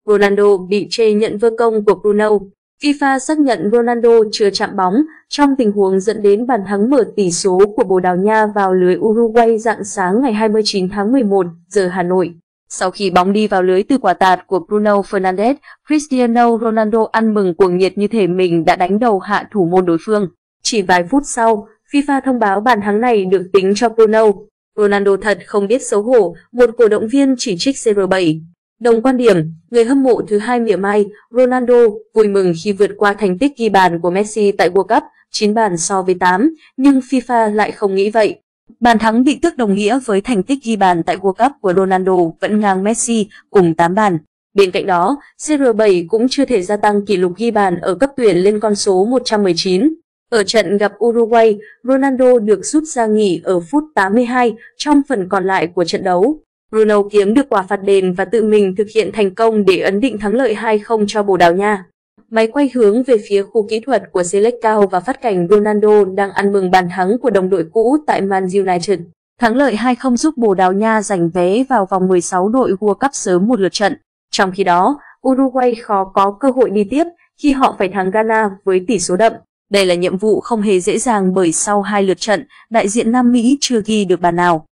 Ronaldo bị chê nhận vơ công của Bruno. FIFA xác nhận Ronaldo chưa chạm bóng trong tình huống dẫn đến bàn thắng mở tỷ số của Bồ Đào Nha vào lưới Uruguay rạng sáng ngày 29 tháng 11 giờ Hà Nội. Sau khi bóng đi vào lưới từ quả tạt của Bruno Fernandes, Cristiano Ronaldo ăn mừng cuồng nhiệt như thể mình đã đánh đầu hạ thủ môn đối phương. Chỉ vài phút sau, FIFA thông báo bàn thắng này được tính cho Bruno. Ronaldo thật không biết xấu hổ, một cổ động viên chỉ trích CR7. Đồng quan điểm, người hâm mộ thứ hai mỉa mai, Ronaldo vui mừng khi vượt qua thành tích ghi bàn của Messi tại World Cup, 9 bàn so với 8, nhưng FIFA lại không nghĩ vậy. Bàn thắng bị tước đồng nghĩa với thành tích ghi bàn tại World Cup của Ronaldo vẫn ngang Messi cùng 8 bàn. Bên cạnh đó, CR7 cũng chưa thể gia tăng kỷ lục ghi bàn ở cấp tuyển lên con số 119. Ở trận gặp Uruguay, Ronaldo được rút ra nghỉ ở phút 82 trong phần còn lại của trận đấu. Bruno kiếm được quả phạt đền và tự mình thực hiện thành công để ấn định thắng lợi 2-0 cho Bồ Đào Nha. Máy quay hướng về phía khu kỹ thuật của Selecao và phát cảnh Ronaldo đang ăn mừng bàn thắng của đồng đội cũ tại Man United. Thắng lợi 2-0 giúp Bồ Đào Nha giành vé vào vòng 16 đội World Cup sớm một lượt trận. Trong khi đó, Uruguay khó có cơ hội đi tiếp khi họ phải thắng Ghana với tỷ số đậm. Đây là nhiệm vụ không hề dễ dàng bởi sau 2 lượt trận, đại diện Nam Mỹ chưa ghi được bàn nào.